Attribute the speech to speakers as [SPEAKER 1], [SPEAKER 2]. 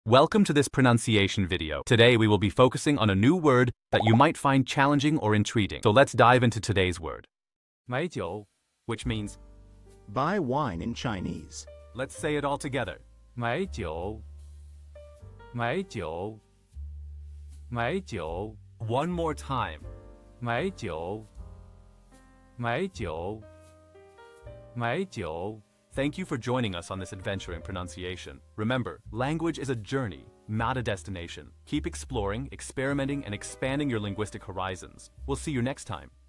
[SPEAKER 1] Welcome to this pronunciation video. Today we will be focusing on a new word that you might find challenging or intriguing. So let's dive into today's word.
[SPEAKER 2] 买酒
[SPEAKER 1] which means
[SPEAKER 3] buy wine in Chinese.
[SPEAKER 1] let's say it all together.
[SPEAKER 2] 买酒买酒买酒
[SPEAKER 1] One more time.
[SPEAKER 2] 买酒买酒买酒
[SPEAKER 1] Thank you for joining us on this adventure in pronunciation. Remember, language is a journey, not a destination. Keep exploring, experimenting, and expanding your linguistic horizons. We'll see you next time.